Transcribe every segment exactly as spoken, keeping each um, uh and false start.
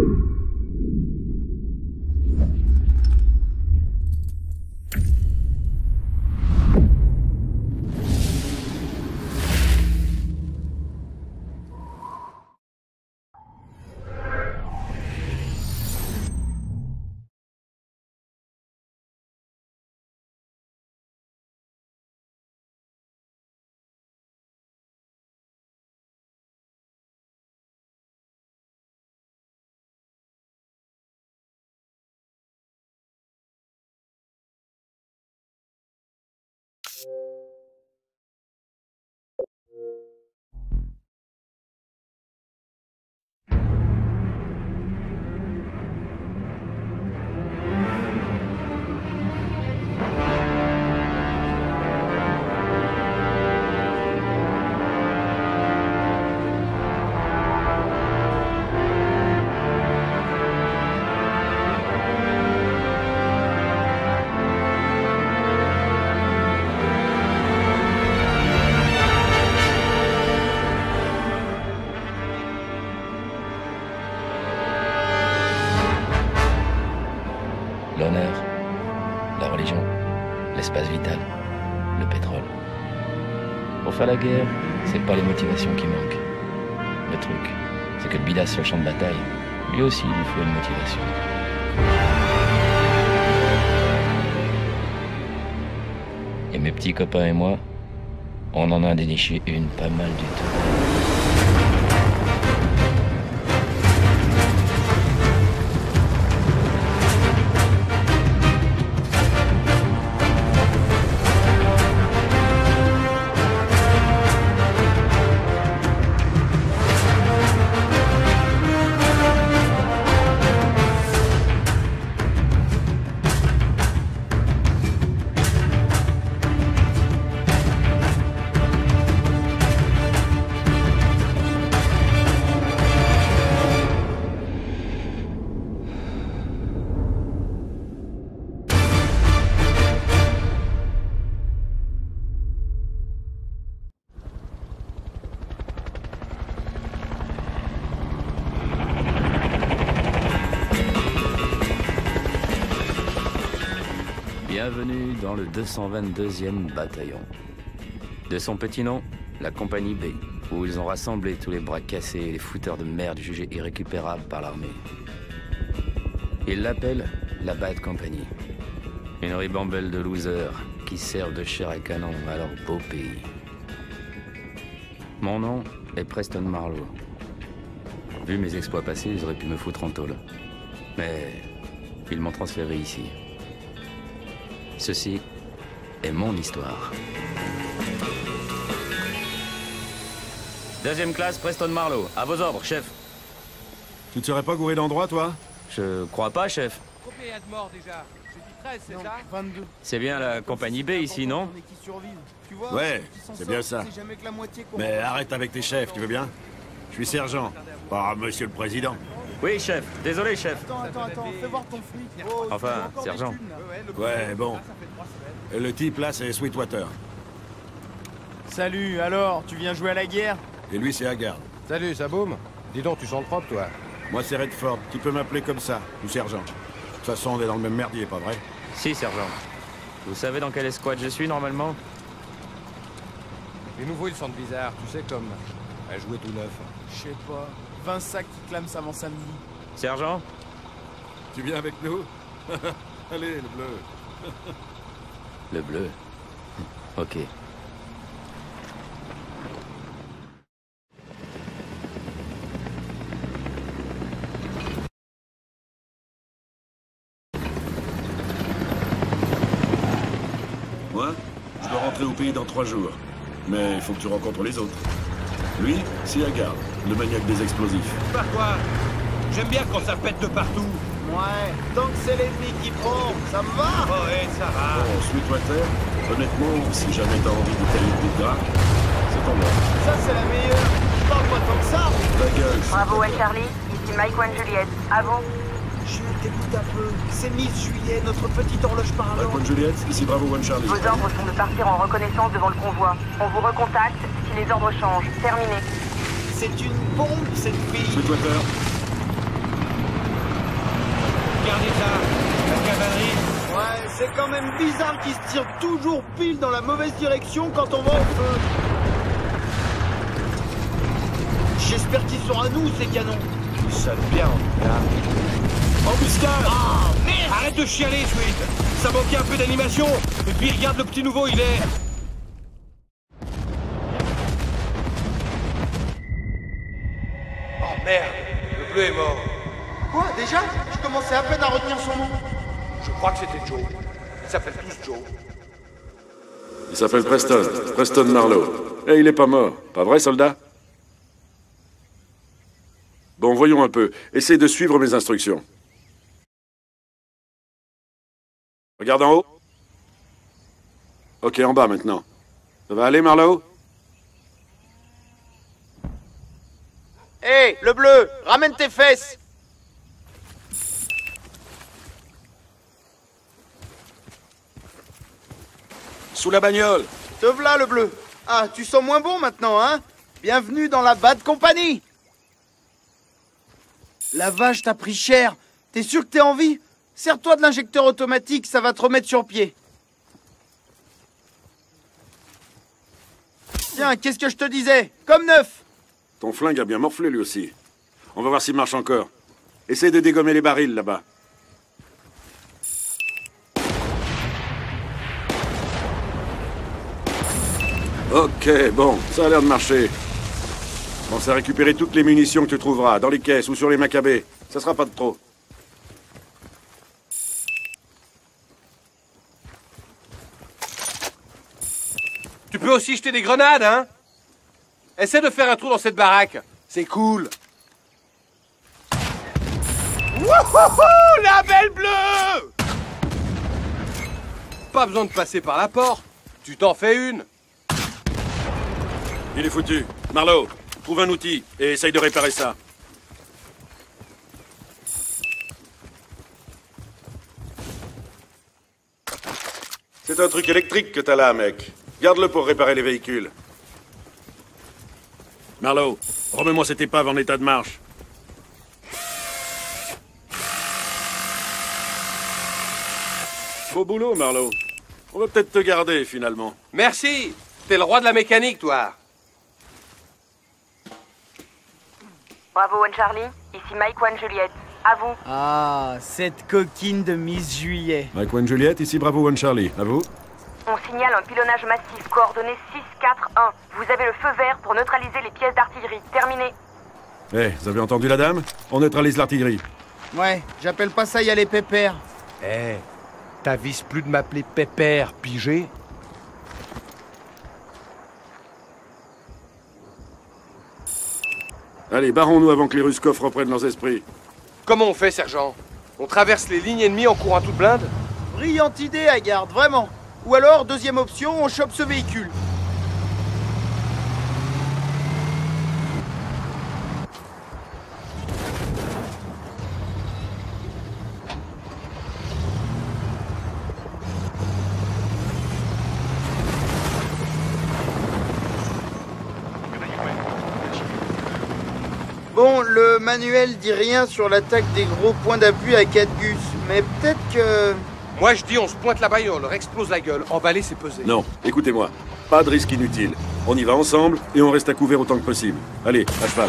L'honneur, la religion, l'espace vital, le pétrole. Pour faire la guerre, c'est pas les motivations qui manquent. Le truc, c'est que le bidasse sur le champ de bataille, lui aussi, il lui faut une motivation. Et mes petits copains et moi, on en a déniché une pas mal du tout. Bienvenue dans le deux cent vingt-deuxième bataillon. De son petit nom, la compagnie B, où ils ont rassemblé tous les bras cassés et les fouteurs de merde jugés irrécupérables par l'armée. Ils l'appellent la Bad Company. Une ribambelle de losers qui servent de chair à canon à leur beau pays. Mon nom est Preston Marlowe. Vu mes exploits passés, ils auraient pu me foutre en tôle. Mais ils m'ont transféré ici. Ceci est mon histoire. Deuxième classe, Preston Marlowe. À vos ordres, chef. Tu ne serais pas gouré d'endroit, toi? Je crois pas, chef. Combien il y a de morts déjà? J'ai dit treize, c'est ça? vingt-deux. C'est bien la compagnie B ici, non? Ouais, c'est bien ça. Mais arrête avec tes chefs, tu veux bien? Je suis sergent. Ah, monsieur le président. Oui, chef. Désolé, chef. Attends, attends, attends, fais voir ton flic. Oh, Enfin, sergent. Ouais, bon. Le type là, c'est Sweetwater. Salut, alors, tu viens jouer à la guerre? Et lui, c'est Haggard. Salut, ça boum. Dis donc, tu sens le propre, toi. Moi, c'est Redford. Tu peux m'appeler comme ça, ou sergent. De toute façon, on est dans le même merdier, pas vrai? Si, sergent. Vous savez dans quelle escouade je suis, normalement? Les nouveaux, ils sentent bizarre, tu sais, comme à jouer tout neuf. Je sais pas. vingt sacs qui clament avant samedi. Sergent? Tu viens avec nous? Allez, le bleu. Le bleu. Ok. Moi, je dois rentrer au pays dans trois jours. Mais il faut que tu rencontres les autres. Lui, c'est Haggard, le maniaque des explosifs. Par quoi? J'aime bien quand ça pète de partout. Ouais, tant que c'est l'ennemi qui prend, ça me va. Oh, ouais, ça va. Bon, Sweetwater, honnêtement, si jamais t'as envie de tailler le gras, c'est ton mort. Ça, c'est la meilleure. Je parle pas tant que ça. Ta gueule. Bravo, One Charlie. Ici Mike One Juliet. À vous. Jules, t'écoutes un peu. C'est Miss Juillet, notre petite horloge parlante. Mike One Juliet, ici Bravo One Charlie. Vos ordres sont de partir en reconnaissance devant le convoi. On vous recontacte si les ordres changent. Terminé. C'est une bombe, cette fille. Sweetwater. Regardez ça, la cavalerie. Ouais, c'est quand même bizarre qu'ils se tirent toujours pile dans la mauvaise direction quand on va au feu. J'espère qu'ils sont à nous, ces canons. Ils sonnent bien, en tout cas. Embuscade! Ah, merde! Arrête de chialer, Sweet. Ça manquait un peu d'animation. Et puis regarde le petit nouveau, il est... Oh merde, le bleu est mort. Quoi, déjà? Je commençais à peine à retenir son nom. Je crois que c'était Joe. Ils s'appellent tous Joe. Il s'appelle Preston. Preston Marlowe. Et il est pas mort. Pas vrai, soldat? Bon, voyons un peu. Essaye de suivre mes instructions. Regarde en haut. Ok, en bas maintenant. Ça va aller, Marlowe? Hé, hey, le bleu, ramène tes fesses. Sous la bagnole. Te v'là, le bleu. Ah, tu sens moins bon maintenant, hein? Bienvenue dans la Bad Company. La vache t'a pris cher. T'es sûr que t'es en vie? Sers-toi de l'injecteur automatique, ça va te remettre sur pied. Tiens, qu'est-ce que je te disais? Comme neuf. Ton flingue a bien morflé, lui aussi. On va voir s'il marche encore. Essaye de dégommer les barils, là-bas. Ok, bon, ça a l'air de marcher. Pense à récupérer toutes les munitions que tu trouveras, dans les caisses ou sur les macabées. Ça sera pas de trop. Tu peux aussi jeter des grenades, hein? Essaie de faire un trou dans cette baraque. C'est cool. Wouhouhou, la belle bleue! Pas besoin de passer par la porte. Tu t'en fais une. Il est foutu. Marlowe, trouve un outil et essaye de réparer ça. C'est un truc électrique que t'as là, mec. Garde-le pour réparer les véhicules. Marlowe, remets-moi cette épave en état de marche. Beau boulot, Marlowe. On va peut-être te garder, finalement. Merci. T'es le roi de la mécanique, toi. Bravo, One Charlie. Ici Mike One Juliette. À vous. Ah, cette coquine de Miss Juillet. Mike One Juliette, ici Bravo One Charlie. À vous? On signale un pilonnage massif, coordonnées six quatre un. Vous avez le feu vert pour neutraliser les pièces d'artillerie. Terminé. Eh, hey, vous avez entendu la dame? On neutralise l'artillerie. Ouais, j'appelle pas ça y aller pépère. Eh, hey, t'avises plus de m'appeler Pépère, pigé? Allez, barrons-nous avant que les Ruskov reprennent leurs esprits. Comment on fait, sergent? On traverse les lignes ennemies en courant à toute blinde? Brillante idée, Haggard, vraiment. Ou alors, deuxième option, on chope ce véhicule. Bon, le manuel dit rien sur l'attaque des gros points d'appui à Cadgus, mais peut-être que... Moi, je dis, on se pointe la bagnole, leur explose la gueule. Emballer, c'est peser. Non, écoutez-moi. Pas de risque inutile. On y va ensemble et on reste à couvert autant que possible. Allez, à cheval.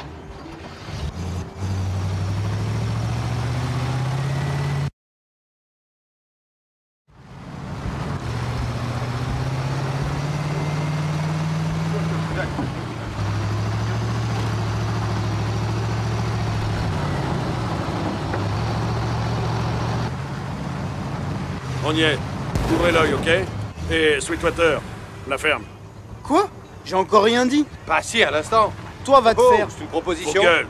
On y est. Ouvrez l'œil, ok? Et Sweetwater, la ferme. Quoi? J'ai encore rien dit. Pas si, à l'instant. Toi, va te Oh, faire. c'est une Vos proposition. gueules.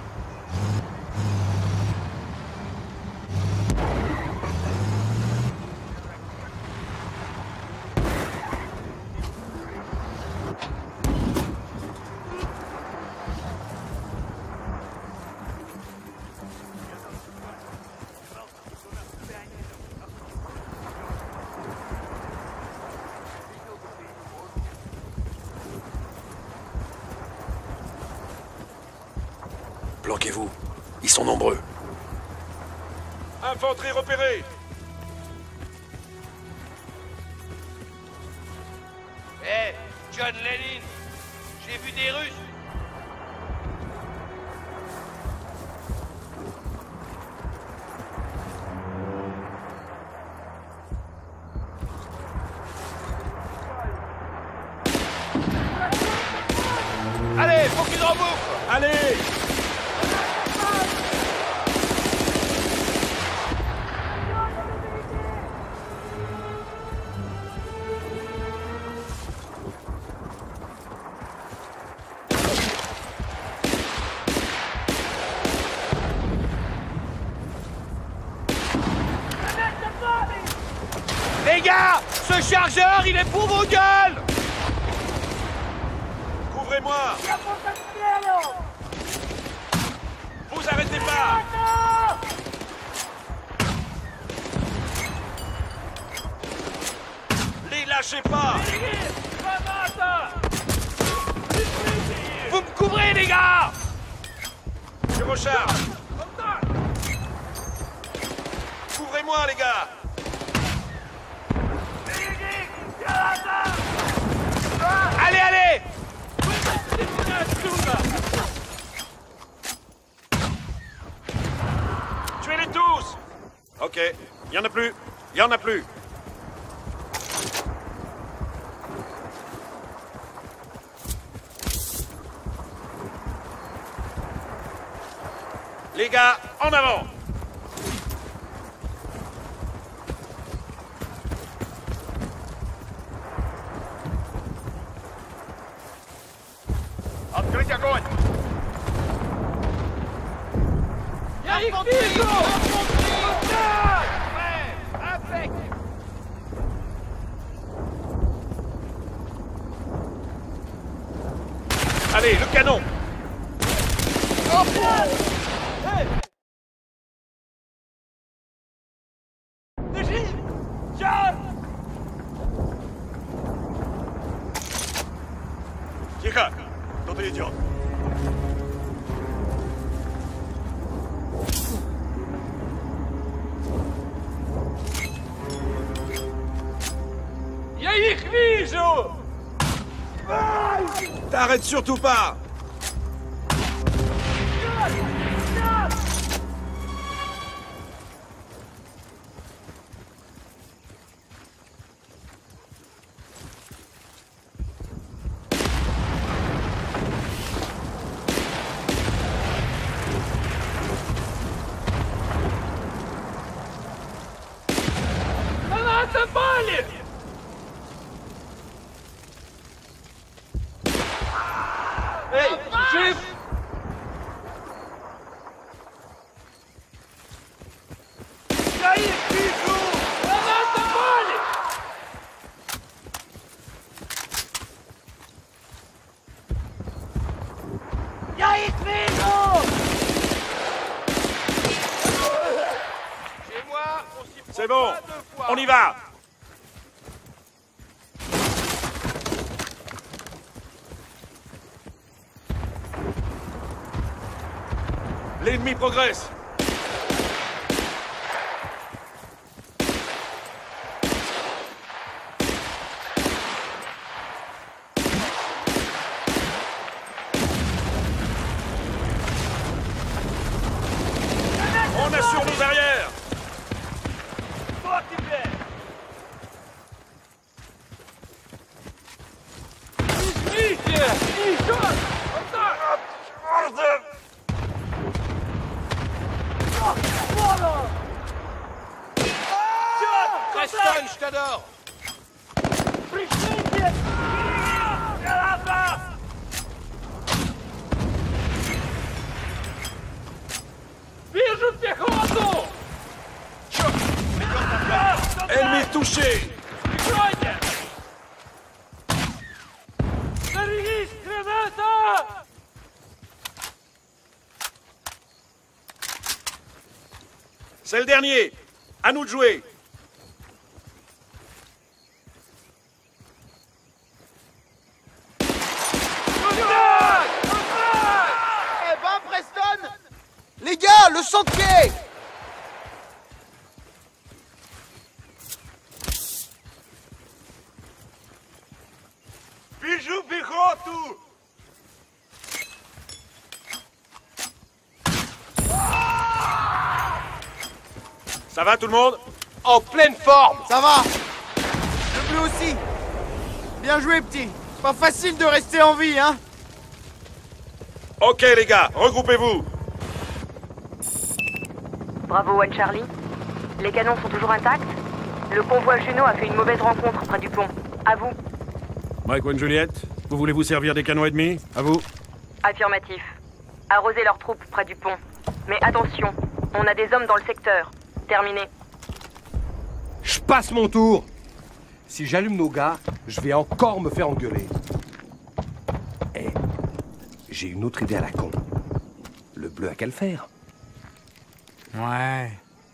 Planquez-vous. Ils sont nombreux. Infanterie repérée. Hé, hey, John Lennon, j'ai vu des Russes. Allez, faut qu'ils rebouffent. Allez! Les gars, ce chargeur, il est pour vos gueules. Couvrez-moi! Vous arrêtez pas! Les lâchez pas! Vous me couvrez, les gars. Je recharge! Couvrez-moi, les gars! Allez, allez. Tuez-les tous! Ok, il y en a plus, il y en a plus. Les gars, en avant! Открыть огонь! Я их вижу! Impec! Allez, le canon! Тихо! Кто-то идет. Я их вижу! T'arrêtes surtout pas! Она запали! Эй, жив! Я их вижу! Она запали! Я их вижу! Chez moi, on s'y prend C'est bon, pas deux fois. on y va! L'ennemi progresse! On assure nos arrières! Preston, je t'adore! Вижу пехоту! Ennemi touché! Прикройте! Зарядись, граната! C'est le dernier! À nous de jouer! Eh ben, Preston! Les gars, le sang de pied! Ça va tout le monde? En pleine forme. Ça va? Le bleu aussi. Bien joué, petit. Pas facile de rester en vie, hein? Ok les gars, regroupez-vous. Bravo One Charlie. Les canons sont toujours intacts? Le convoi Juno a fait une mauvaise rencontre près du pont. À vous. Mike One Juliet, vous voulez vous servir des canons ennemis? À vous. Affirmatif. Arrosez leurs troupes près du pont. Mais attention, on a des hommes dans le secteur. Terminé. Je passe mon tour. Si j'allume nos gars, je vais encore me faire engueuler. Eh, j'ai une autre idée à la con. Le bleu a qu'à le faire. Ouais.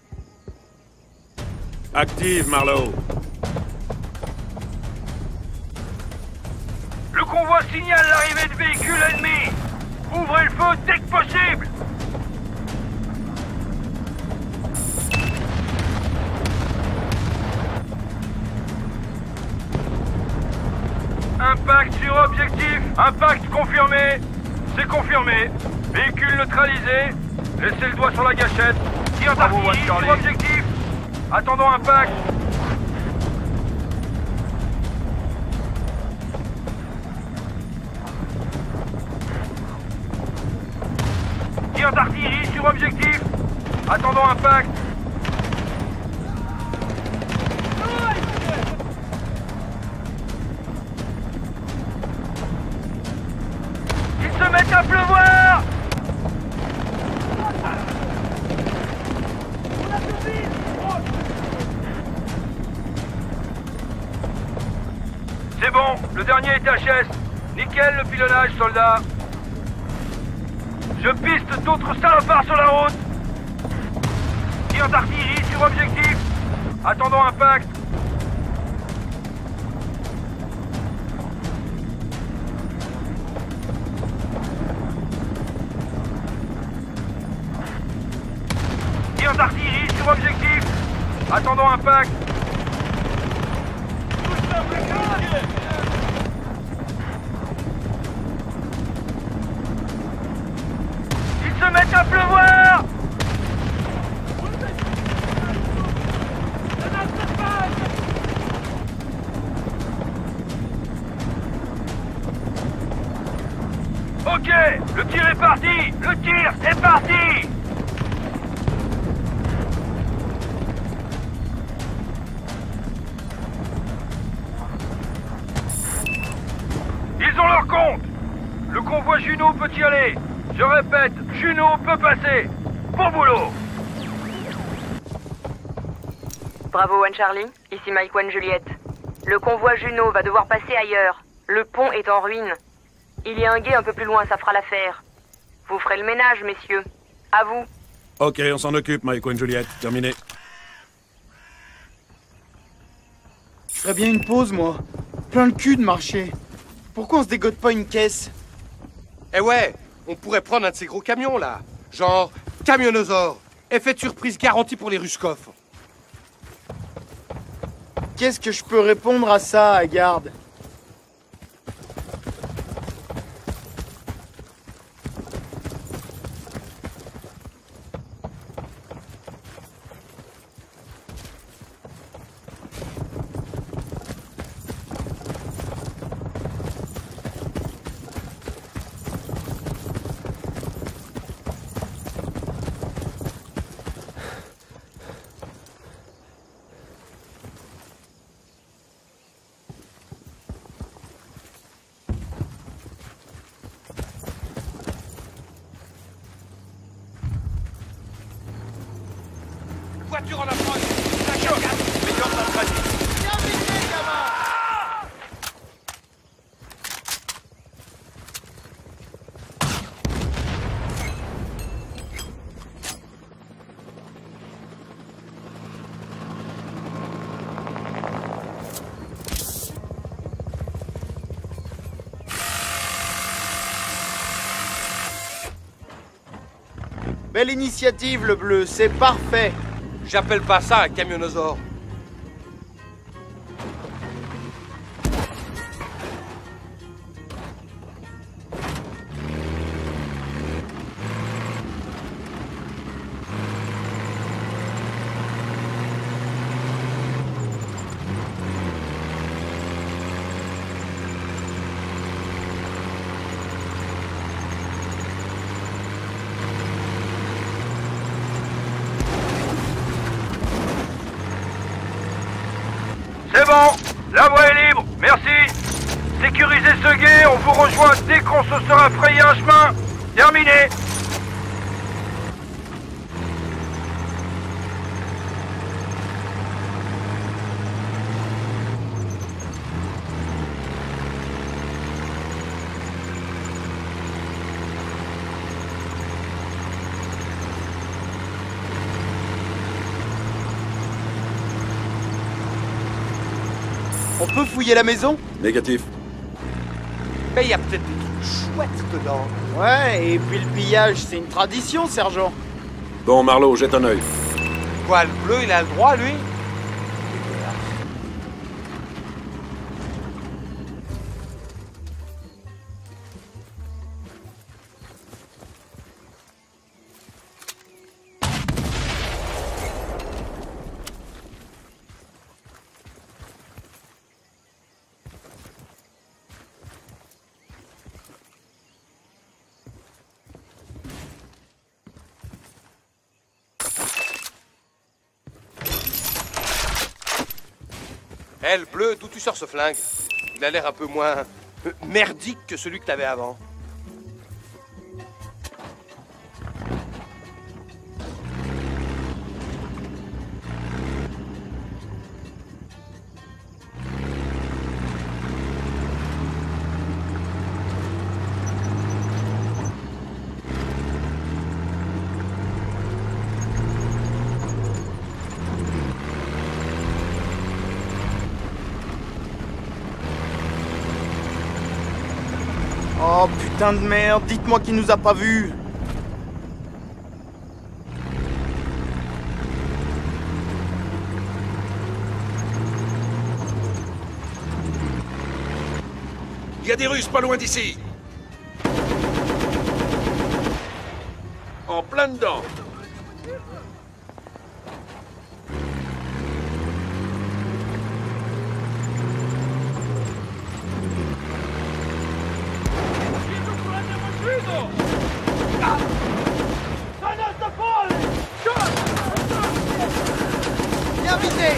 Active, Marlowe. Le convoi signale l'arrivée de véhicules ennemis. Ouvrez le feu dès que possible. Impact sur objectif. Impact confirmé. C'est confirmé. Véhicule neutralisé. Laissez le doigt sur la gâchette. Tir d'artillerie sur objectif. Attendons impact. Tir d'artillerie sur objectif. Attendons impact. Ils se mettent à pleuvoir. C'est bon, le dernier est H S. Nickel le pilonnage, soldat. Je piste d'autres salopards sur la route. Tir d'artillerie sur objectif. Attendons impact. Tir d'artillerie sur objectif. Attendons impact. Ils se mettent à pleuvoir. Ok, le tir est parti. Le tir est parti. Ils ont leur compte. Le convoi Juno peut y aller. Je répète, Juno peut passer. Bon boulot. Bravo One Charlie, ici Mike One Juliet. Le convoi Juno va devoir passer ailleurs. Le pont est en ruine. Il y a un guet un peu plus loin, ça fera l'affaire. Vous ferez le ménage, messieurs. À vous. Ok, on s'en occupe, Mike One Juliet. Terminé. Je ferais bien une pause, moi. Plein le cul de marcher. Pourquoi on se dégote pas une caisse? Eh ouais, on pourrait prendre un de ces gros camions, là. Genre, camionnosaure. Effet de surprise garanti pour les Ruskov. Qu'est-ce que je peux répondre à ça, Haggard? Voiture en approche. D'accord. Mettez en place pratique. Belle initiative, le bleu, c'est parfait. J'appelle pas ça un camionnosaure. l'avant. La voie est libre, merci. Sécurisez ce guet, on vous rejoint dès qu'on se sera frayé un chemin. Terminé. On peut fouiller la maison? Négatif. Mais il y a peut-être des trucs chouettes dedans. Ouais, et puis le pillage, c'est une tradition, sergent. Bon, Marlowe, jette un œil. Quoi, le bleu, il a le droit, lui? Eh, le bleu, d'où tu sors ce flingue? Il a l'air un peu moins euh, merdique que celui que t'avais avant. Oh putain de merde, dites-moi qu'il nous a pas vus. Il y a des Russes pas loin d'ici. En plein dedans. Bien visé.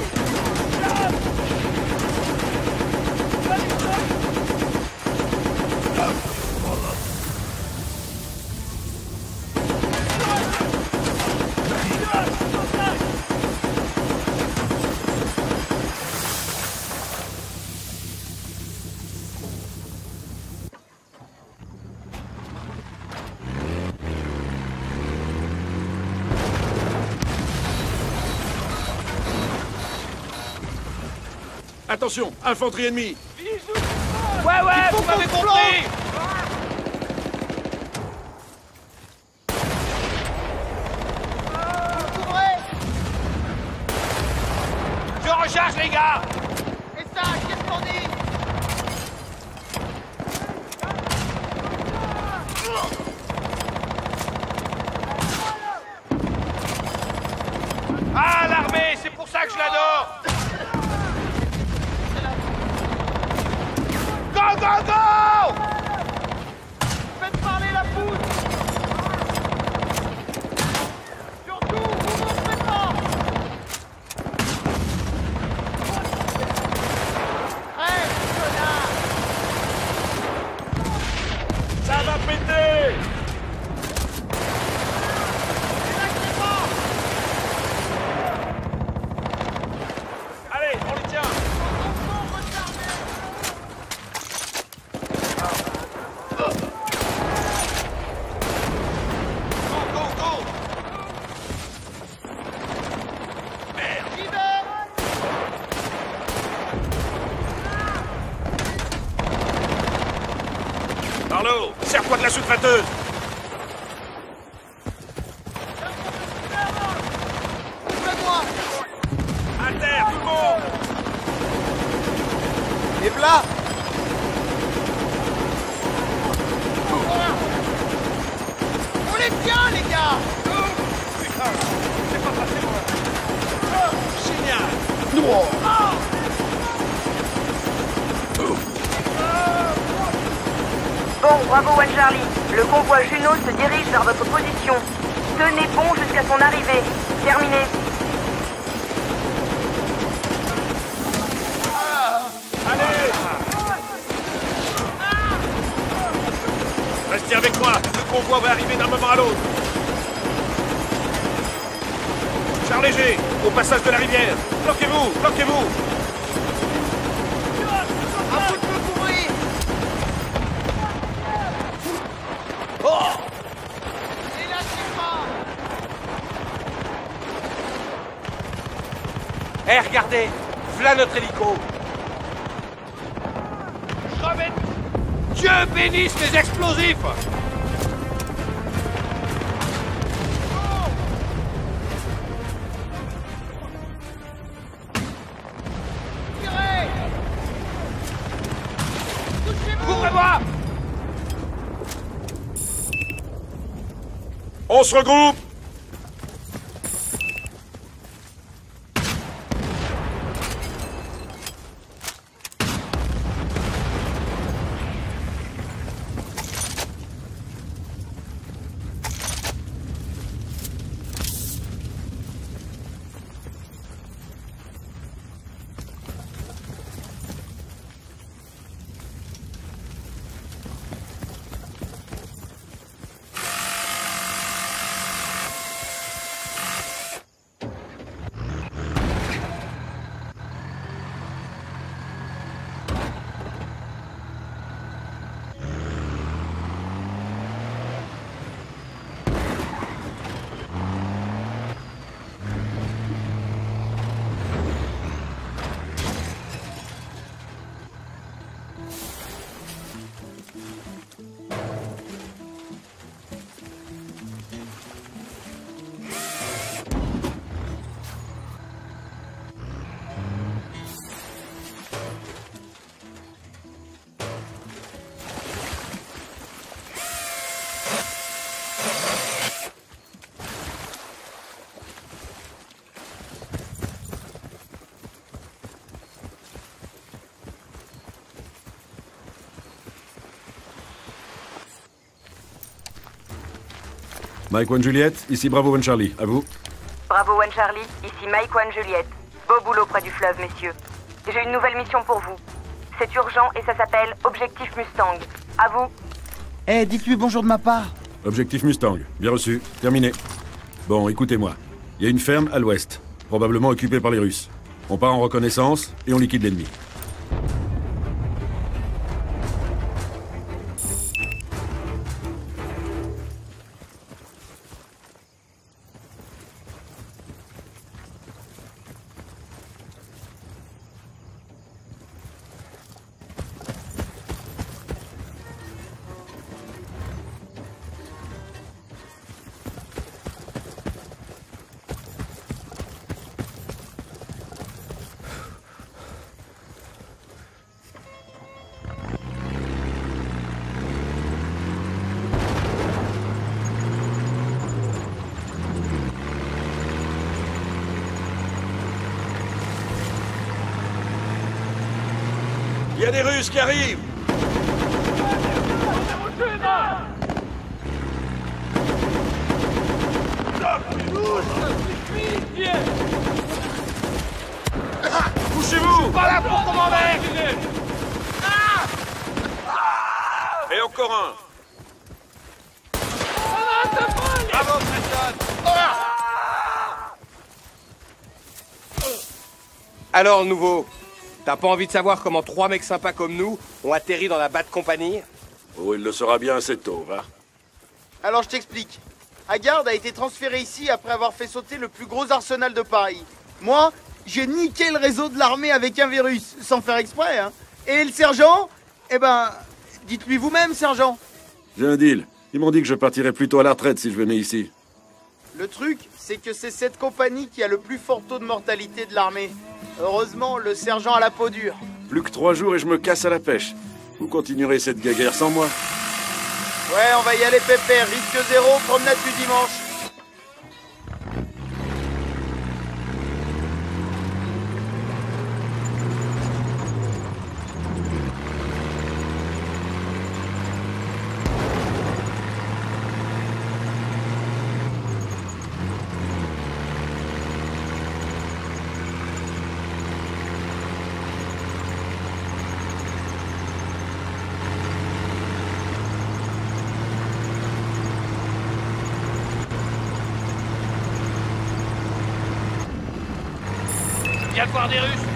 Attention, infanterie ennemie. Ouais, ouais, vous m'avez compris! Je recharge, les gars! Et ça, qu'est-ce qu'on dit? Ah, l'armée, c'est pour ça que je l'adore! Go, go, go! Faites parler la poudre. Surtout, vous montrez pas. Hey, connard! Ça va péter. Allez, on les tient! Marlowe, serre-toi de la souffleteuse. À terre, tout le monde. Et voilà. On les tient, les gars. Putain, c'est pas passé, moi! Génial. Bon, bravo One Charlie. Le convoi Juno se dirige vers votre position. Tenez bon jusqu'à son arrivée. Terminé. Restez avec moi. Le convoi va arriver d'un moment à l'autre. Char léger, au passage de la rivière. Bloquez-vous, bloquez-vous. À vous de me couvrir. Oh! Et lâchez pas. Hé, regardez! V'là notre hélico! Je vais... Dieu bénisse les explosifs! Tirez. Touchez-vous. Couvrez-moi! On se regroupe! Mike One Juliette, ici Bravo One Charlie, à vous. Bravo One Charlie, ici Mike One Juliette. Beau boulot près du fleuve, messieurs. J'ai une nouvelle mission pour vous. C'est urgent et ça s'appelle Objectif Mustang. À vous. Eh, dites-lui bonjour de ma part. Objectif Mustang, bien reçu, terminé. Bon, écoutez-moi. Il y a une ferme à l'ouest, probablement occupée par les Russes. On part en reconnaissance et on liquide l'ennemi. Il y a des Russes qui arrivent! Couchez-vous! Pas là pour commander! Et encore un! Bravo, Preston! Alors, nouveau, t'as pas envie de savoir comment trois mecs sympas comme nous ont atterri dans la Bad Company? Oh, il le saura bien assez tôt, va. Alors je t'explique. Haggard a été transféré ici après avoir fait sauter le plus gros arsenal de Paris. Moi, j'ai niqué le réseau de l'armée avec un virus, sans faire exprès, hein. Et le sergent? Eh ben, dites-lui vous-même, sergent. J'ai un deal. Ils m'ont dit que je partirais plutôt à la retraite si je venais ici. Le truc, c'est que c'est cette compagnie qui a le plus fort taux de mortalité de l'armée. Heureusement, le sergent a la peau dure. Plus que trois jours et je me casse à la pêche. Vous continuerez cette guéguerre sans moi. Ouais, on va y aller pépère, risque zéro, promenade du dimanche. vient de voir des Russes.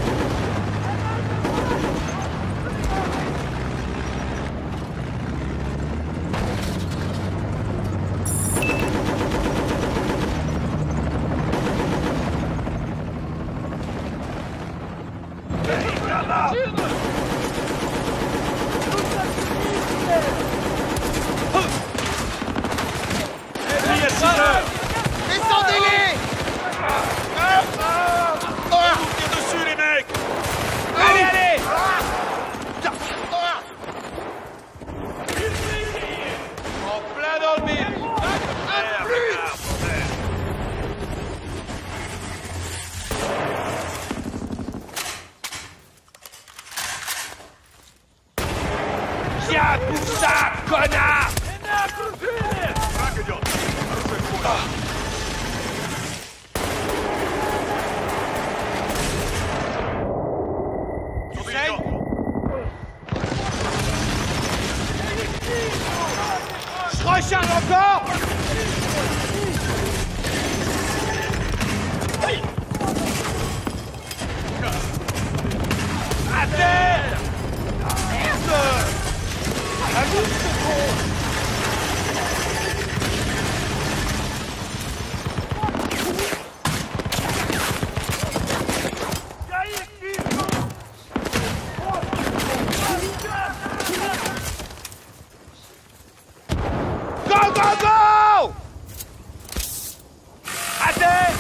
Descendez-les! Tire dessus, les mecs! Allez, allez! En plein dans le mille! Merde, regarde, bordel. Tiens, tout ça, connard! Je recharge encore! À terre! Merde! À nous, ce con! Go, go, go! À terre!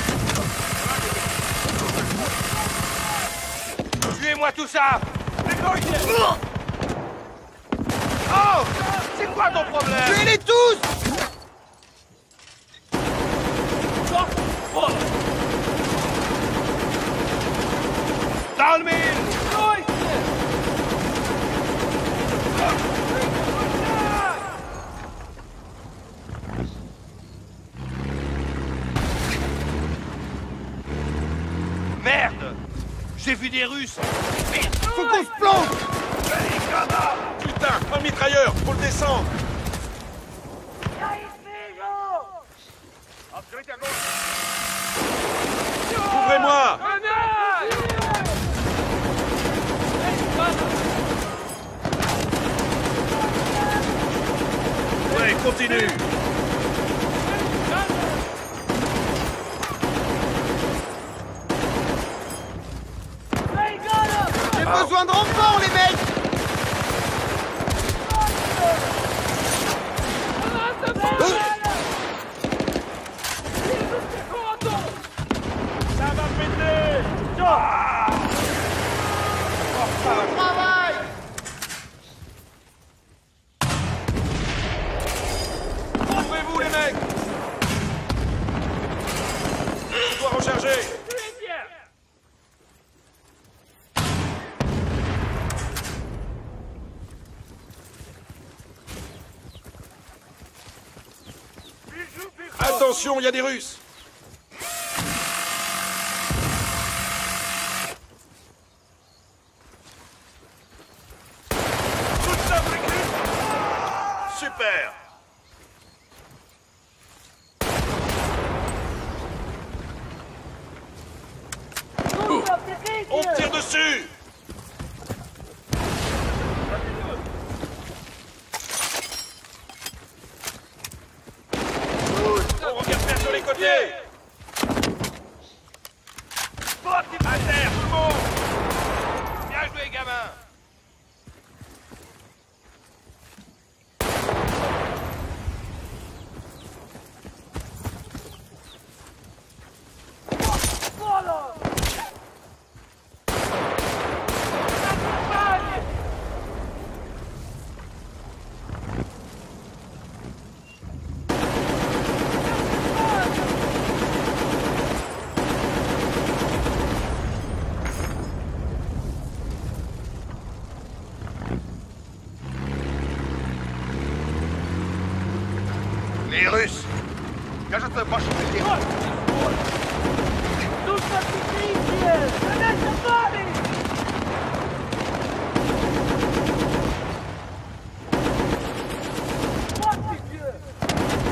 Tuez-moi tout ça! Oh! C'est quoi ton problème? Tuez-les tous! Dans le mille! Merde! J'ai vu des Russes! Merde! Faut qu'on se plante! Putain, un mitrailleur, faut le descendre! Ouvrez-moi! Ouais, continue! J'ai besoin de renforts, les mecs! Ça va péter! Bon travail! Ouvrez-vous, les mecs! Je dois recharger! Attention, il y a des Russes! Tout ça, précu! Super! On me tire dessus! On regarde faire sur les côtés! À terre, tout le monde! Bien joué, gamin! Les Russes! Кажется, ваши прилеты.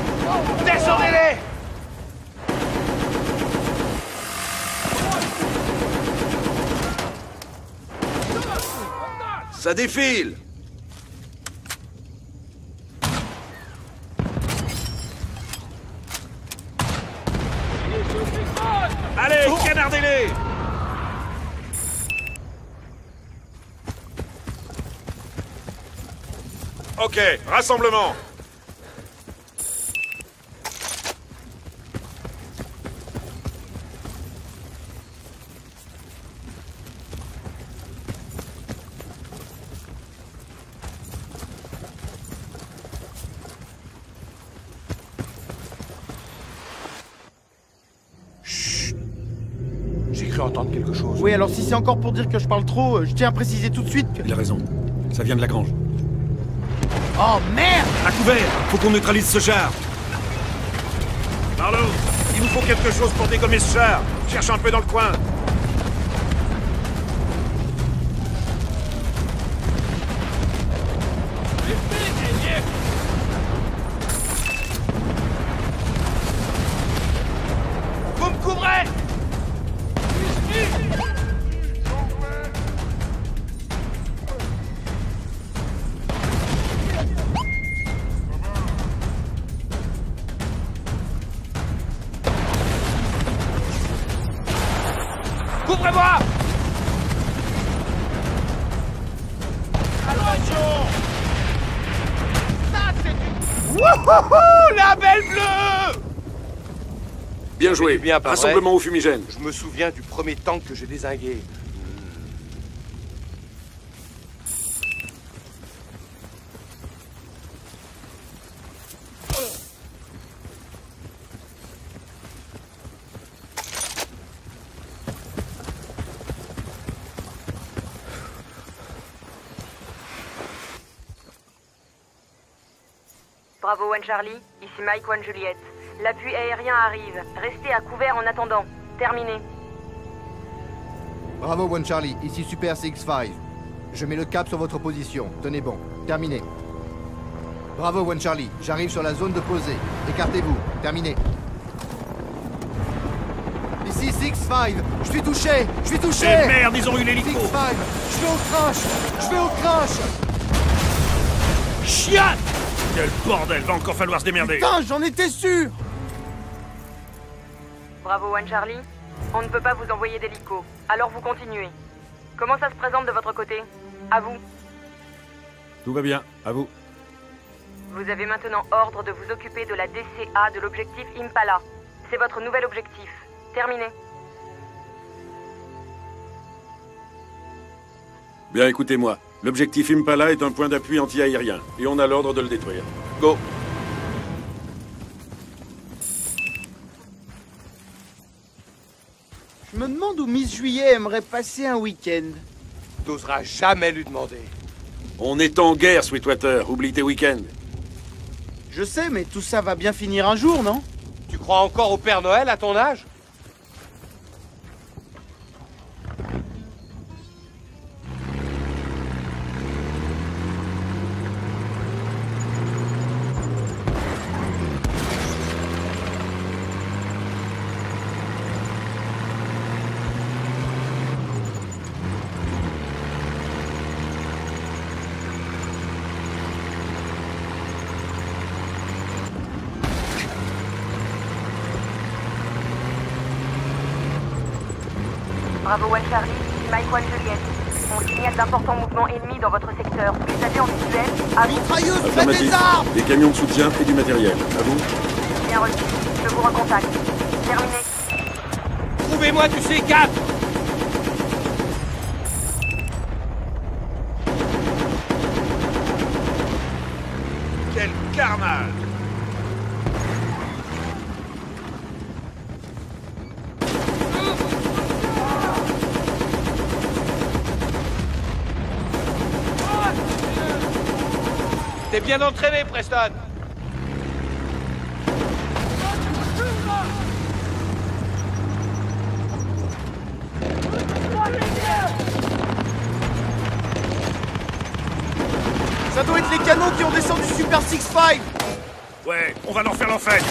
Descendez-les! Ça défile! Allez, canardez-les! Ok, rassemblement! J'ai cru entendre quelque chose. Oui, alors si c'est encore pour dire que je parle trop, euh, je tiens à préciser tout de suite que... Il a raison. Ça vient de la grange. Oh merde! À couvert! Faut qu'on neutralise ce char! Marlowe, il nous faut quelque chose pour dégommer ce char. Cherche un peu dans le coin. Vous me couvrez! Couvrez-moi! Ça, c'est du... Wouhouhou! La belle bleue! Bien joué. bien, pas Rassemblement au fumigène. Je me souviens du premier tank que j'ai dézingué. Bravo One Charlie, ici Mike One Juliette. L'appui aérien arrive. Restez à couvert en attendant. Terminé. Bravo One Charlie, ici Super C X cinq. Je mets le cap sur votre position. Tenez bon. Terminé. Bravo One Charlie, j'arrive sur la zone de posée. Écartez-vous. Terminé. Ici Six cinq. Je suis touché. Je suis touché. Eh merde, ils ont eu l'hélico. Six cinq. Je vais au crash. Je vais au crash. Chiat! Quel bordel, va encore falloir se démerder. Putain, j'en étais sûr! Bravo One Charlie. On ne peut pas vous envoyer d'hélico. Alors vous continuez. Comment ça se présente de votre côté? À vous. Tout va bien. À vous. Vous avez maintenant ordre de vous occuper de la D C A de l'objectif Impala. C'est votre nouvel objectif. Terminé. Bien, écoutez-moi. L'objectif Impala est un point d'appui anti-aérien, et on a l'ordre de le détruire. Go! Je me demande où Miss Juillet aimerait passer un week-end. T'oseras jamais lui demander. On est en guerre, Sweetwater. Oublie tes week-ends. Je sais, mais tout ça va bien finir un jour, non? Tu crois encore au Père Noël à ton âge? Bravo One Charlie, Mike One Juliette. On signale d'importants mouvements ennemis dans votre secteur. Vous les avez en visuel? À vous. Mitrailleuse, faites des Affirmatif. armes! Des camions de soutien et du matériel. À vous. Bien reçu. Je vous recontacte. Terminé. Trouvez-moi du C quatre! Quel carnage! T'es bien entraîné, Preston! Ça doit être les canons qui ont descendu Super Six cinq. Ouais, on va leur faire l'enfer.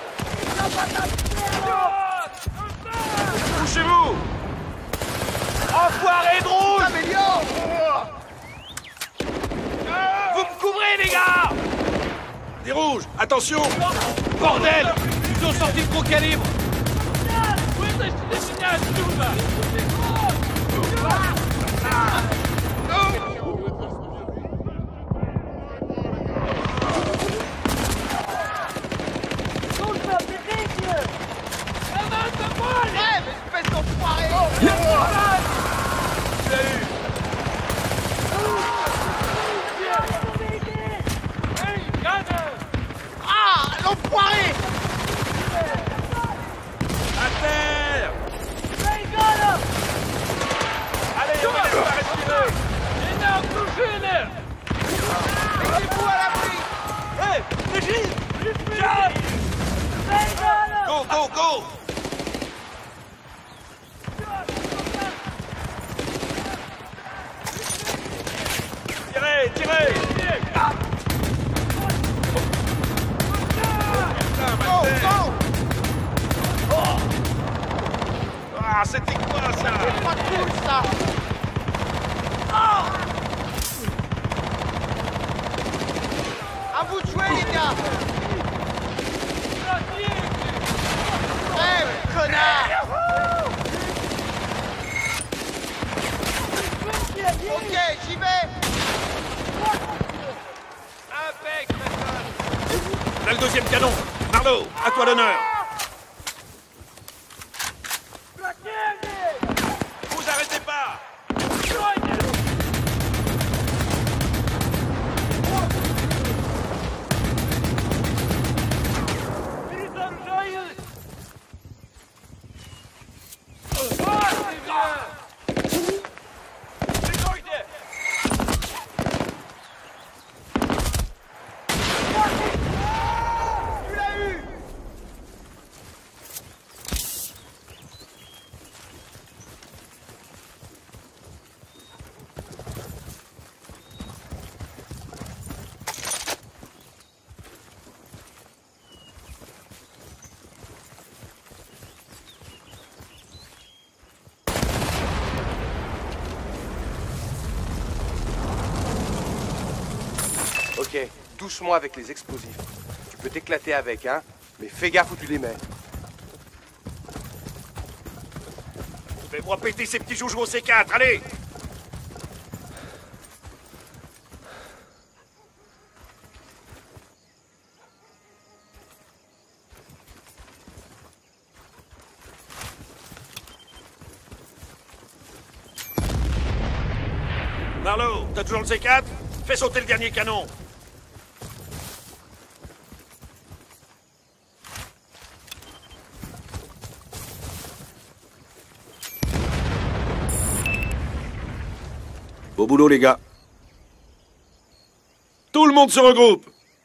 Couchez-vous! Enfoiré de rouge! Améliore! Vous me couvrez, les gars! Des rouges, attention! Bordel! Ils ont sorti le gros calibre! Crève, espèce d'enfoiré! Ah, l'enfoiré! À terre! Allez, on va laisser la respirer! Mettez-vous à l'abri! Hé, Régis! Tiens! Go, go, go! Tirez, tirez! Go, go! Ah, c'était quoi ça? C'est pas cool, ça! À vous de jouer, les gars! Crève, connard! Ok, j'y vais! Impec, Preston! T'as le deuxième canon! Marlowe, à toi l'honneur! Vous arrêtez pas! Tu l'as eu! Ok, doucement avec les explosifs. Tu peux t'éclater avec, hein, mais fais gaffe où tu les mets. Fais-moi péter ces petits joujoux au C quatre, allez! Marlowe, t'as toujours le C quatre? Fais sauter le dernier canon! Beau boulot, les gars. Tout le monde se regroupe!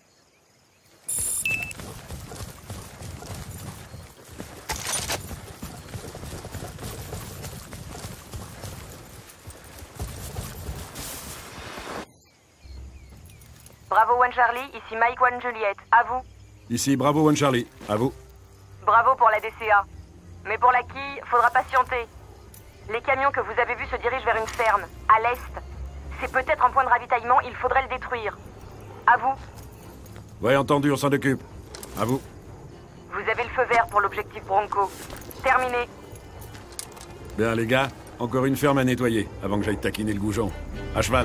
Bravo One Charlie, ici Mike One Juliet. À vous. Ici, bravo One Charlie. À vous. Bravo pour la D C A. Mais pour la quille, faudra patienter. Les camions que vous avez vus se dirigent vers une ferme, à l'est. C'est peut-être un point de ravitaillement, il faudrait le détruire. À vous. Ouais, entendu, on s'en occupe. À vous. Vous avez le feu vert pour l'objectif Bronco. Terminé. Bien, les gars, encore une ferme à nettoyer, avant que j'aille taquiner le goujon. À cheval.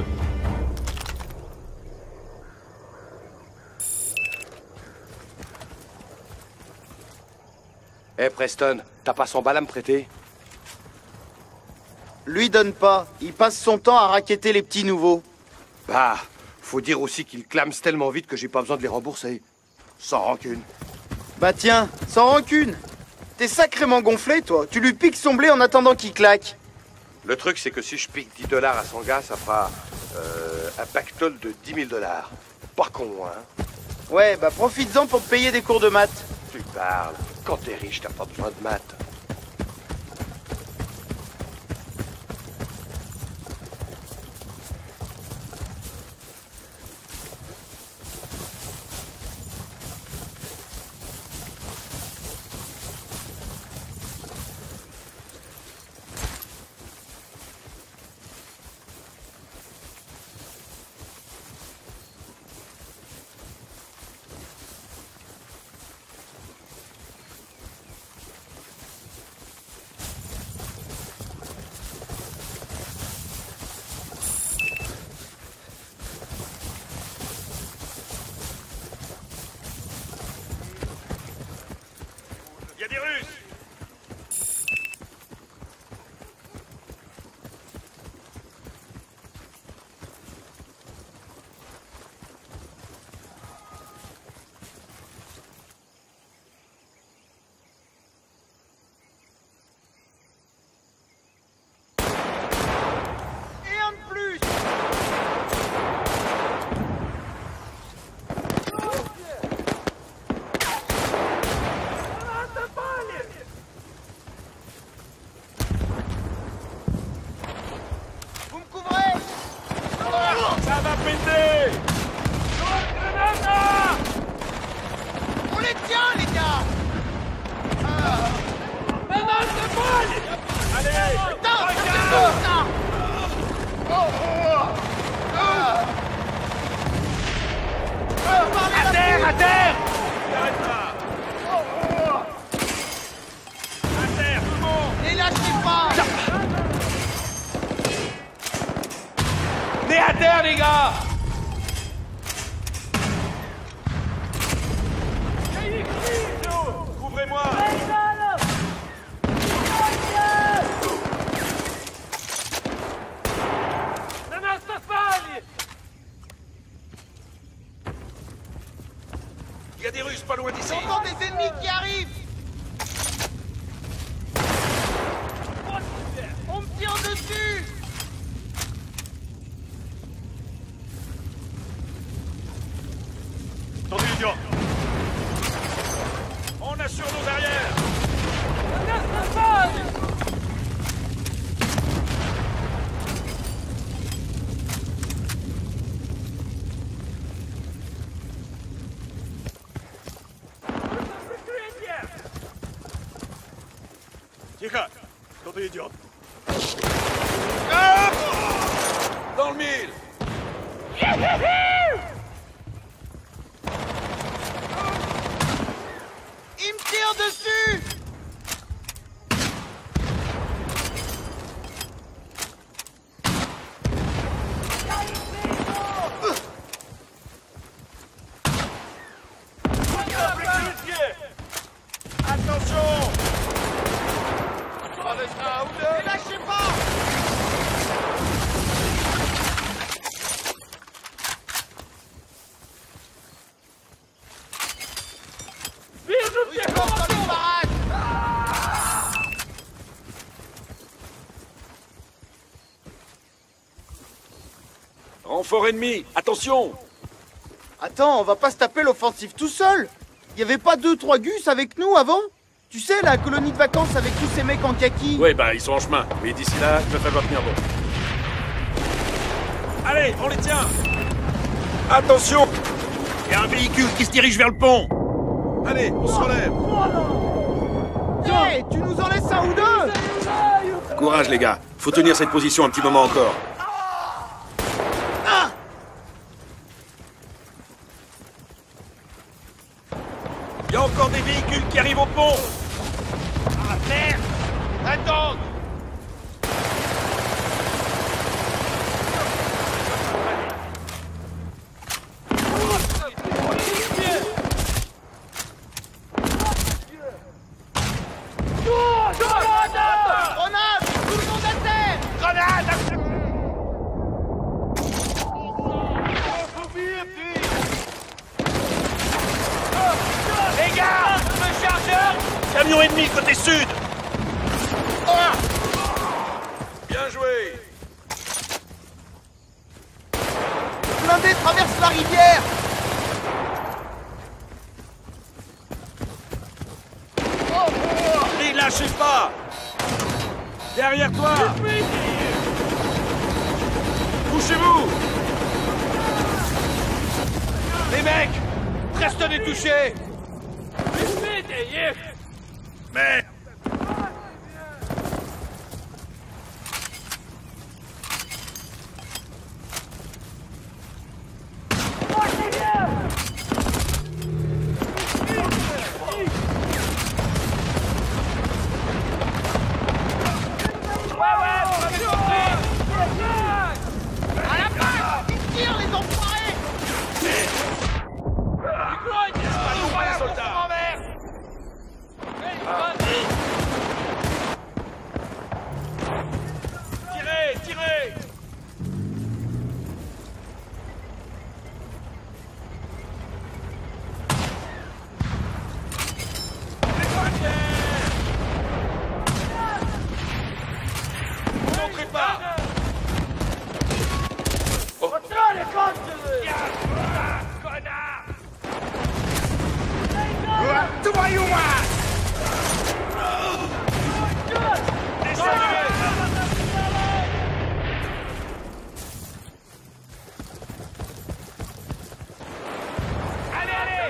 Hé, hey Preston, t'as pas son bal à me prêter? Lui donne pas, il passe son temps à racketter les petits nouveaux. Bah, faut dire aussi qu'il clame tellement vite que j'ai pas besoin de les rembourser. Sans rancune. Bah tiens, sans rancune. T'es sacrément gonflé, toi. Tu lui piques son blé en attendant qu'il claque. Le truc, c'est que si je pique dix dollars à son gars, ça fera euh, un pactole de dix mille dollars. Pas con, hein? Ouais, bah profites-en pour te payer des cours de maths. Tu parles. Quand t'es riche, t'as pas besoin de maths. a des Russes! On les tient, les gars! Ah. Non, non, c'est bon! Allez! Putain, c'est bon, ça! Oh, oh, ah. Ah, à terre, à terre! Arrête là! Oh, oh. À terre, tout le monde! Les lâchez pas! Venez à terre, les gars! Couvrez-moi! Il y a des Russes pas loin d'ici! J'entends des ennemis qui arrivent! On me tire dessus! Tendez les idiot! On assure nos arrières! Тихо! Кто-то идет! Ah! Dans le mille! Il me tire dessus! Attention! On le sera ou deux! Ne lâchez pas! Oui, je pense dans les parages! Renfort ennemi! Attention! Attends, on va pas se taper l'offensive tout seul! Y avait pas deux, trois gus avec nous avant? Tu sais, la colonie de vacances avec tous ces mecs en kaki? Ouais, bah ils sont en chemin. Mais d'ici là, il va falloir tenir bon. Allez, on les tient! Attention! Il y a un véhicule qui se dirige vers le pont! Allez, on se relève! Hé, tu nous en laisses un ou deux? Courage les gars, faut tenir cette position un petit moment encore. Ah! Il y a encore des véhicules qui arrivent au pont! Ah merde! Attends! Grenade! Tout le monde à terre! Grenade! Les gars! Le chargeur! Camion ennemi côté sud! Ah! Bien joué! Blindé traverse la rivière! Ne lâchez pas! Derrière toi! Couchez-vous! Les mecs! Preston est touché! Mais... À la base! Ils tirent, les enfoirés! Pas les soldats! Ah! to what you want! Allez, allez!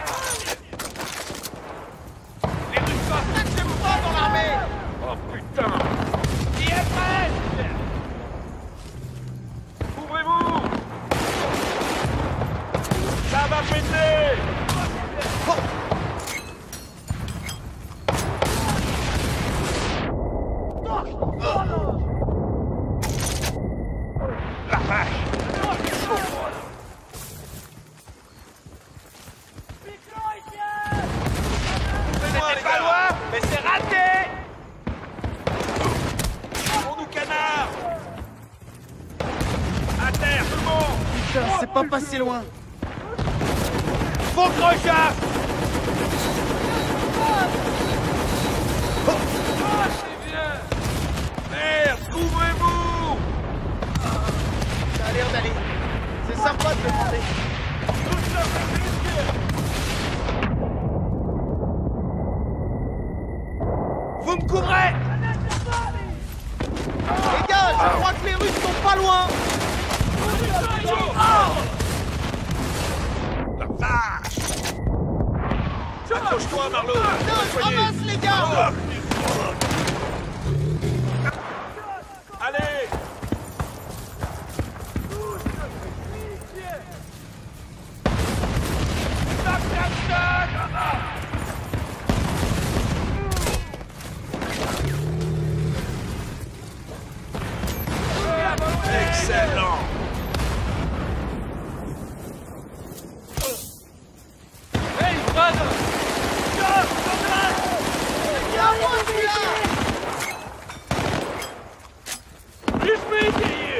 Les Russes sont Lâchez-vous pas dans l'armée! Oh putain! Qui est prêt? Ouvrez-vous! Ça va péter! La vache! C'était pas loin, mais c'est raté! On nous canard! À terre, tout le monde! Putain, c'est pas passé loin. Faut que je rechasse! Merde, ouvrez-vous! Ça a l'air d'aller. C'est sympa de demander. Vous me couvrez! Les gars, je crois que les Russes sont pas loin. La vache! Accroche-toi, Marlowe! Putain, je ramasse, les gars. Allez! Tac, tac, tac! Excellent! Hey, Fred! Viens, moi, celui-là. Ich bin hier!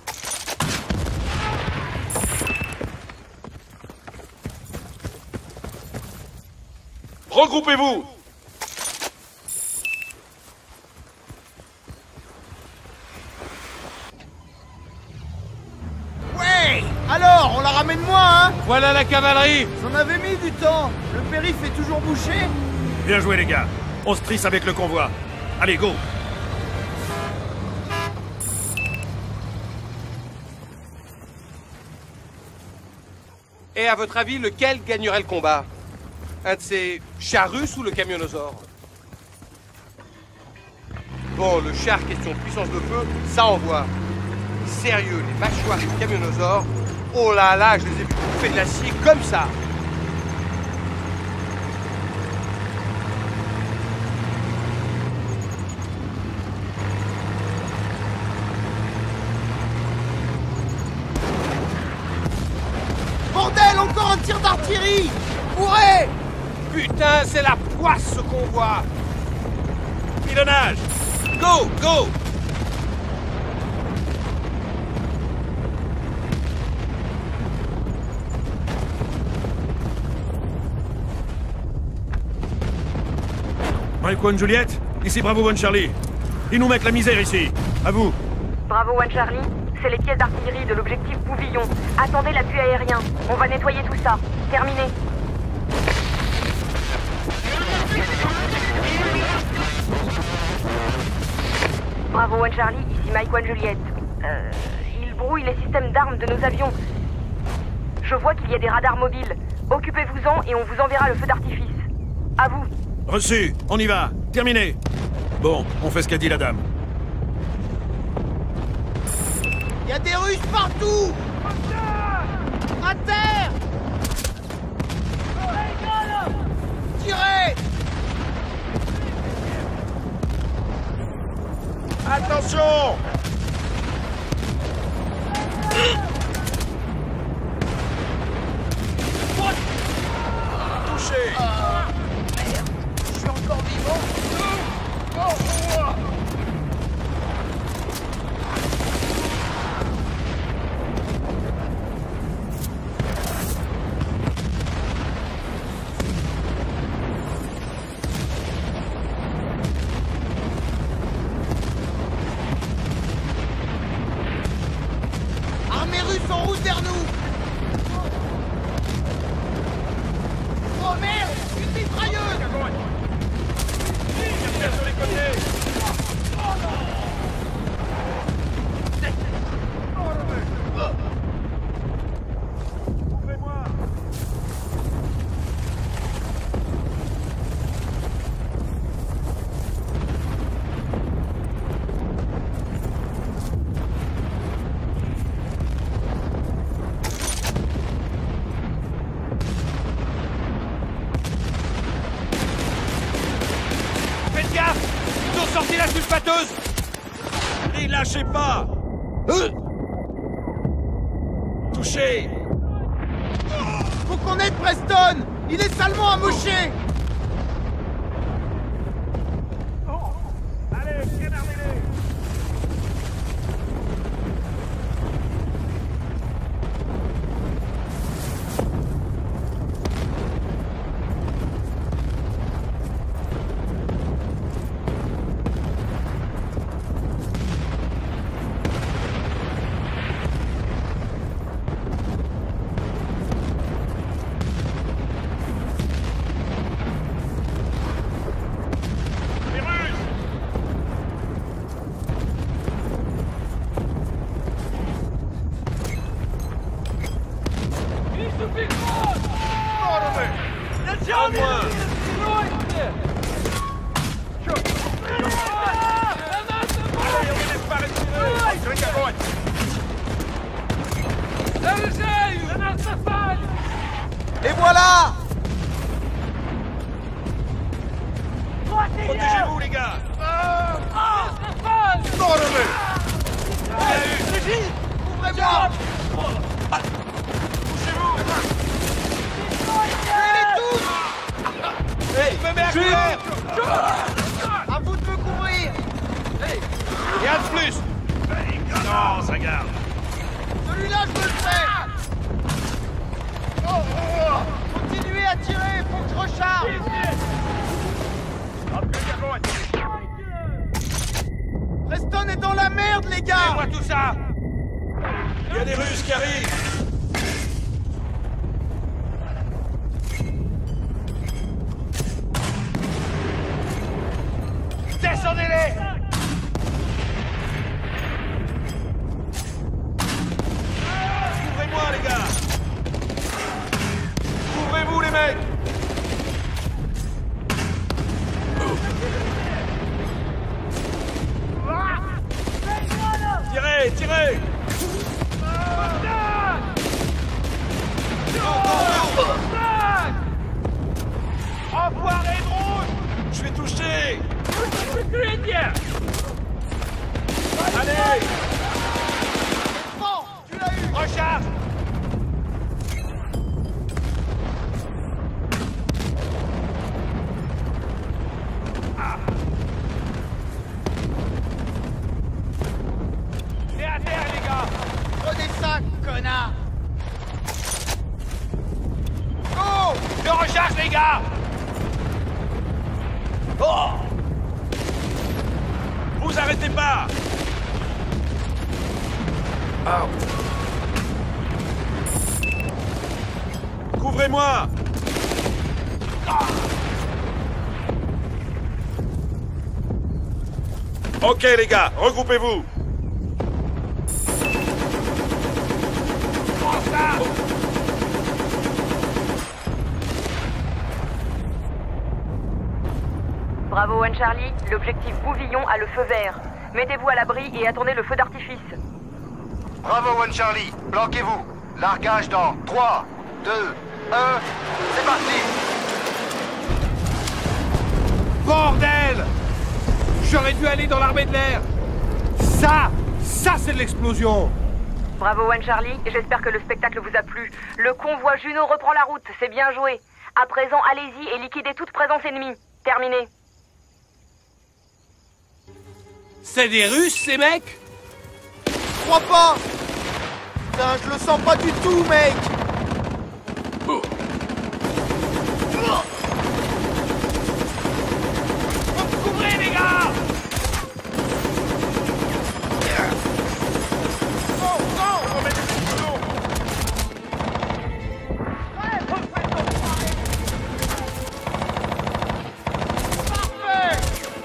Regroupez-vous! Ouais. Alors, on la ramène moins, hein? Voilà la cavalerie! J'en avais mis du temps. Le périph' est toujours bouché. Bien joué, les gars. On se trisse avec le convoi. Allez, go! Et à votre avis, lequel gagnerait le combat? Un de ces chars russes ou le camionnosaure? Bon, le char question puissance de feu, ça envoie. Sérieux, les mâchoires du camionnosaure, oh là là, je les ai vus bouffer de l'acier comme ça. Bordel, encore un tir d'artillerie. Bourré. Putain, c'est la poisse ce convoi. Pilonnage! Go, go! Mike One Juliette, ici Bravo One Charlie. Ils nous mettent la misère ici. À vous. Bravo One Charlie, c'est les pièces d'artillerie de l'objectif Bouvillon. Attendez l'appui aérien. On va nettoyer tout ça. Terminé. Bravo One Charlie, ici Mike One Juliette. Euh, il brouille les systèmes d'armes de nos avions. Je vois qu'il y a des radars mobiles. Occupez-vous-en et on vous enverra le feu d'artifice. À vous. Reçu, on y va. Terminé. Bon, on fait ce qu'a dit la dame. Il y a des Russes partout. À terre. Tirez. Attention! Touché! Ah, merde. Je suis encore vivant. Utilisez la sulfateuse! Et lâchez pas! Euh Touchez! Faut qu'on aide Preston! Il est salement amoché! Allez, canardez-les! Et voilà! Protégez-vous, les gars! Ouvrez-moi! Tuez-les tous! Hey, me mets à couvert! À vous de me couvrir! Rien de plus! Non, ça garde! Celui-là, je me le fais! Continuez à tirer, faut que je recharge! Preston est dans la merde, les gars! Fais-moi tout ça! Il y a des Russes qui arrivent! Descendez-les! Ouvrez-moi, les gars! Ouvrez-vous, les mecs! Tirez, tirez! Enfoiré de rouge! Je vais toucher! Allez! Bon, tu l'as eu! Recharge! T'es à terre, les gars! Prenez ça, connard! Go! Je recharge, les gars! Oh! Vous arrêtez pas! Couvrez-moi! Ok les gars, regroupez-vous! Bravo One Charlie, l'objectif Bouvillon a le feu vert. Mettez-vous à l'abri et attendez le feu d'artifice. Bravo One Charlie, planquez-vous. Largage dans trois, deux, un, c'est parti. Bordel! J'aurais dû aller dans l'armée de l'air. Ça, ça c'est de l'explosion. Bravo One Charlie, j'espère que le spectacle vous a plu. Le convoi Juno reprend la route, c'est bien joué. À présent, allez-y et liquidez toute présence ennemie. Terminé. C'est des Russes, ces mecs? Je crois pas! Putain, je le sens pas du tout, mec! Couvrez, les gars! Non, non! On met des explosions! Parfait!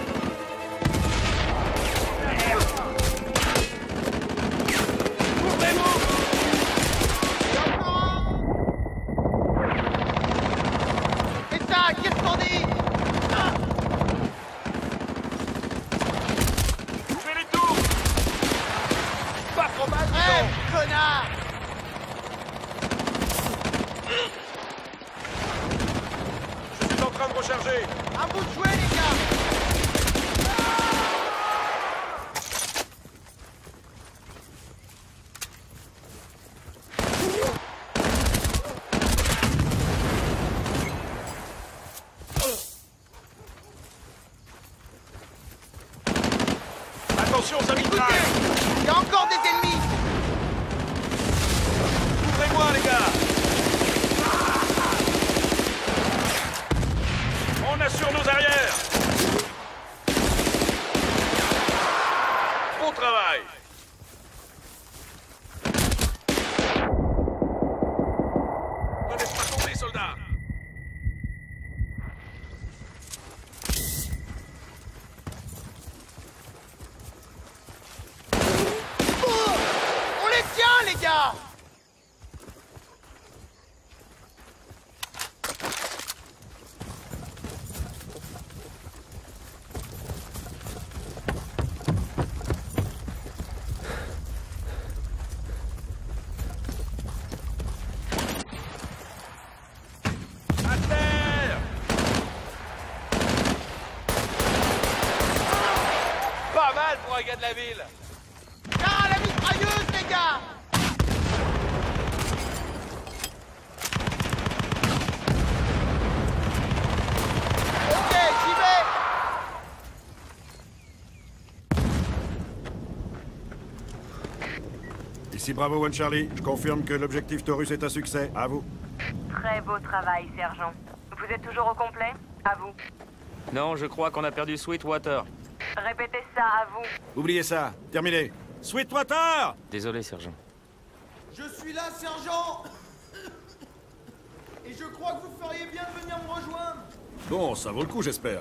Et ça, qu'est-ce qu'on dit? Fais les tours! Pas trop mal, crève, connard! Je suis en train de recharger! À vous de jouer, les gars! Attention, ça Écoutez, mitraille. il y a encore des ennemis. Ouvrez-moi, les gars. On assure nos arrières. Bon travail. Ne laisse pas tomber, soldats. Oh, on les tient, les gars. À terre. Pas mal pour un gars de la ville. Ah, la mitrailleuse, les gars. Ok, j'y vais. Ici Bravo One Charlie, je confirme que l'objectif Taurus est un succès. À vous. Très beau travail, sergent. Vous êtes toujours au complet? À vous. Non, je crois qu'on a perdu Sweetwater. Répétez ça, à vous. Oubliez ça. Terminé. Sweetwater! Désolé, sergent. Je suis là, sergent. Et je crois que vous feriez bien de venir me rejoindre. Bon, ça vaut le coup, j'espère.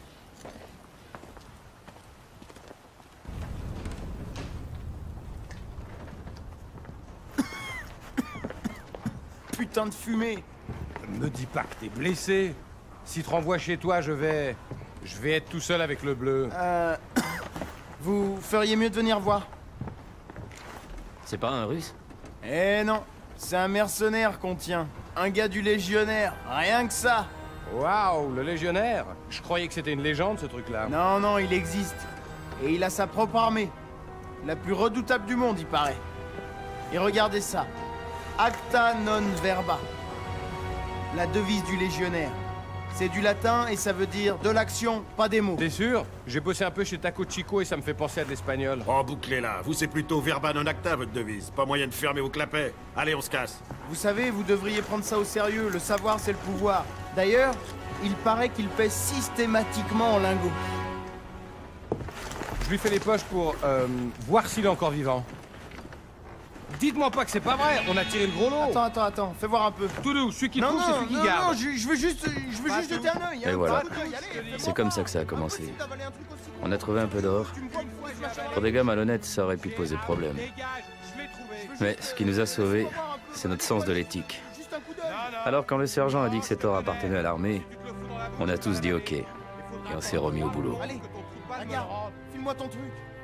Putain de fumée. Me dis pas que t'es blessé. Si te renvoies chez toi, je vais... Je vais être tout seul avec le bleu. Euh... Vous feriez mieux de venir voir. C'est pas un russe? Eh non, c'est un mercenaire qu'on tient. Un gars du légionnaire, rien que ça. Waouh, le légionnaire. Je croyais que c'était une légende, ce truc-là. Non, non, il existe. Et il a sa propre armée. La plus redoutable du monde, il paraît. Et regardez ça. Acta non verba. La devise du légionnaire. C'est du latin et ça veut dire de l'action, pas des mots. T'es sûr? J'ai bossé un peu chez Taco Chico et ça me fait penser à de l'espagnol. Oh, bouclez là. Vous, c'est plutôt verba non acta, votre devise. Pas moyen de fermer vos clapets. Allez, on se casse. Vous savez, vous devriez prendre ça au sérieux. Le savoir, c'est le pouvoir. D'ailleurs, il paraît qu'il pèse systématiquement en lingots. Je lui fais les poches pour euh, voir s'il est encore vivant. Dites-moi pas que c'est pas vrai, on a tiré le gros lot. Attends, attends, attends, fais voir un peu. Tout doux, celui qui non, trouve, non, c'est celui qui non, garde. non, je, je veux juste, je veux juste jeter un œil. Et hein, voilà. un coup d'œil, allez, C'est comme ça que ça a commencé. impossible d'avaler un truc aussi gros. On a trouvé un peu d'or. Tu me crois que vous pouvez faire ça Pour des gars malhonnêtes, ça aurait pu poser problème. Dégage, je l'ai trouvé. Mais ce qui nous a sauvés, c'est notre sens de l'éthique. Juste un coup d'œil. Alors quand le sergent a dit que cet or appartenait à l'armée, on a tous dit OK. Et on s'est remis au boulot. Allez, regarde, file-moi ton truc.